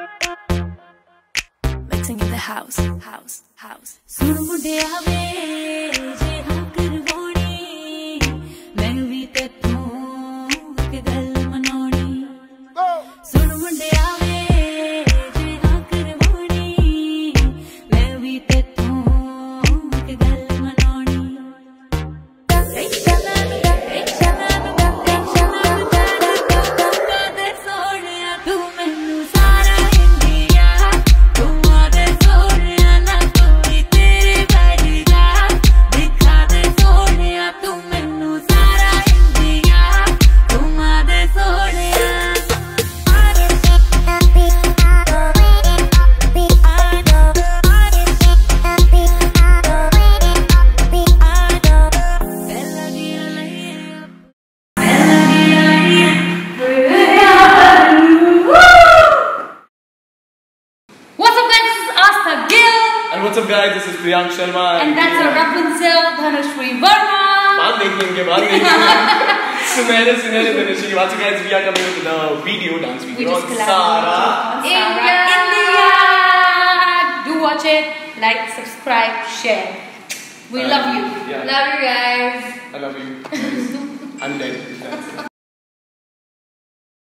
Mixing in the house. What's up guys, this is Priyank Sharma and that's our Rapunzel, Dhanashree Verma. Sunere Dhanashree. So guys, we are coming with the video, dance video on Saara. India. Do watch it, like, subscribe, share. We love you. Yeah. Love you guys. I love you. I'm dead.